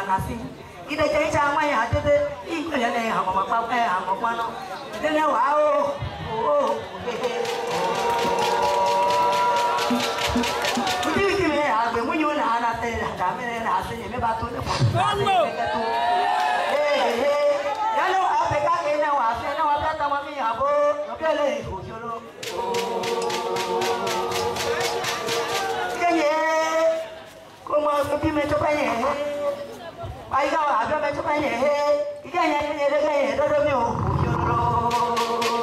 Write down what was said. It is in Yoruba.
nasi. Kita jadi sama ya tu tu. Ikut yang ni hamba apa hamba mana. Dia ni wow. Oh. Betul ni ya. Kemudian anak tu kami ni nasi ni batu ni. Ya lo apa kaki ni wasi ni wasi tamu ni apa? Apa lagi khusyuk. Kuma kopi में तो पाए हैं आई का आगे में तो पाए हैं क्या ये तो में हो